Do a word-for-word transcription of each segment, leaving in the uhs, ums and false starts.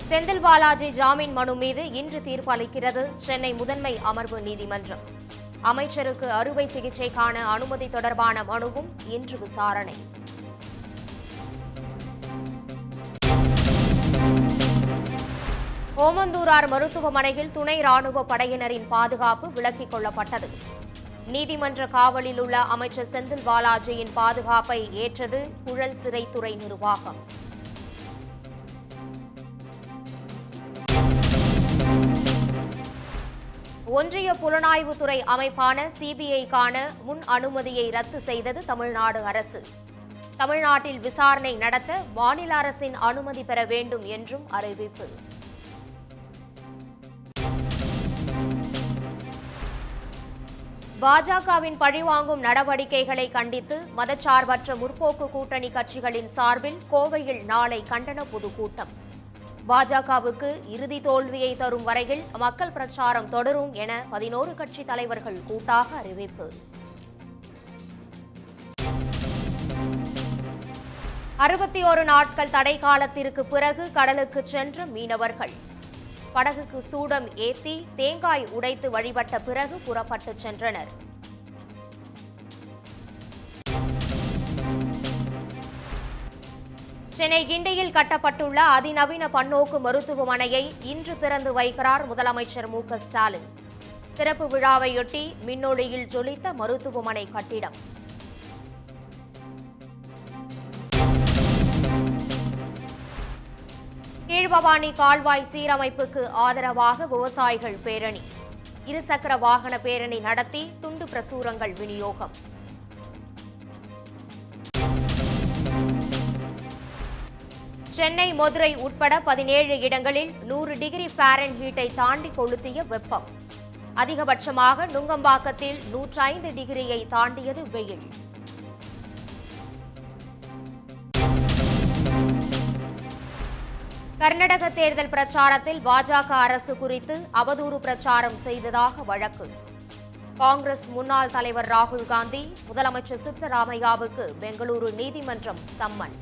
செந்தில் பாலாஜி ஜாமீன் மனு மீது இன்று தீர்ப்பு அளிக்கிறது சென்னை முதன்மை அமர்வு நீதிமன்றம். அமைச்சருக்கு அறுவை சிகிச்சைக்கான அனுமதி தொடர்பான மனுவும் இன்று விசாரணை. ஓமந்தூரார் மருத்துவமனையில் துணை ராணுவ படையினரின் பாதுகாப்பு விலக்கிக் கொள்ளப்பட்டது. நீதிமன்ற காவலில் உள்ள அமைச்சர் செந்தில் பாலாஜியின் பாதுகாப்பை ஏற்றது புழல் சிறைத்துறை நிர்வாகம். ஒன்றிய புலனாய்வுத்துறை அமைப்பான சிபிஐக்கான முன் அனுமதியை ரத்து செய்தது தமிழ்நாடு அரசு. தமிழ்நாட்டில் விசாரணை நடத்த மாநில அரசின் அனுமதி பெற வேண்டும் என்றும் அறிவிப்பு. பாஜகவின் பழிவாங்கும் நடவடிக்கைகளை கண்டித்து மதச்சார்பற்ற முற்போக்கு கூட்டணி கட்சிகளின் சார்பில் கோவையில் நாளை கண்டன பொதுக்கூட்டம். பாஜகவுக்கு இறுதி தோல்வியை தரும் வரையில் மக்கள் பிரச்சாரம் தொடரும் என பதினோரு கட்சி தலைவர்கள் கூட்டாக அறிவிப்பு. அறுபத்தி ஒரு நாட்கள் தடை காலத்திற்கு பிறகு கடலுக்கு சென்ற மீனவர்கள் படகுக்கு சூடம் ஏத்தி தேங்காய் உடைத்து வழிபட்ட பிறகு புறப்பட்டு சென்றனர். சென்னை கிண்டியில் கட்டப்பட்டுள்ள அதிநவீன பன்னோக்கு மருத்துவமனையை இன்று திறந்து வைக்கிறார் முதலமைச்சர் மு க ஸ்டாலின். திறப்பு விழாவையொட்டி மின்னொளியில் ஜொலித்த மருத்துவமனை கட்டிடம். கீழ்பவானி கால்வாய் சீரமைப்புக்கு ஆதரவாக விவசாயிகள் பேரணி. இருசக்கர வாகன பேரணி நடத்தி துண்டு பிரசுரங்கள் விநியோகம். சென்னை மதுரை உட்பட பதினேழு இடங்களில் நூறு டிகிரி ஃபாரன்ஹீட்டை தாண்டி கொளுத்திய வெப்பம். அதிகபட்சமாக நுங்கம்பாக்கத்தில் நூற்றி ஐந்து டிகிரியை தாண்டியது வெயில். கர்நாடக தேர்தல் பிரச்சாரத்தில் பாஜக அரசு குறித்து அவதூறு பிரச்சாரம் செய்ததாக வழக்கு. காங்கிரஸ் முன்னாள் தலைவர் ராகுல் காந்தி முதலமைச்சர் சித்தராமையாவுக்கு பெங்களூரு நீதிமன்றம் சம்மன்.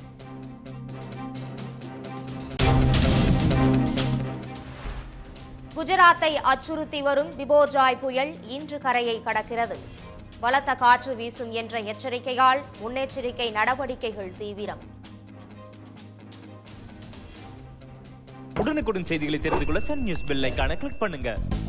குஜராத்தை அச்சுறுத்தி வரும் பிபோர்ஜாய் புயல் இன்று கரையை கடக்கிறது. பலத்த காற்று வீசும் என்ற எச்சரிக்கையால் முன்னெச்சரிக்கை நடவடிக்கைகள் தீவிரம். உடனுக்குடன் செய்திகளை தெரிந்து கொள்ள சன் நியூஸ் பெல் ஐகானை கிளிக் பண்ணுங்க.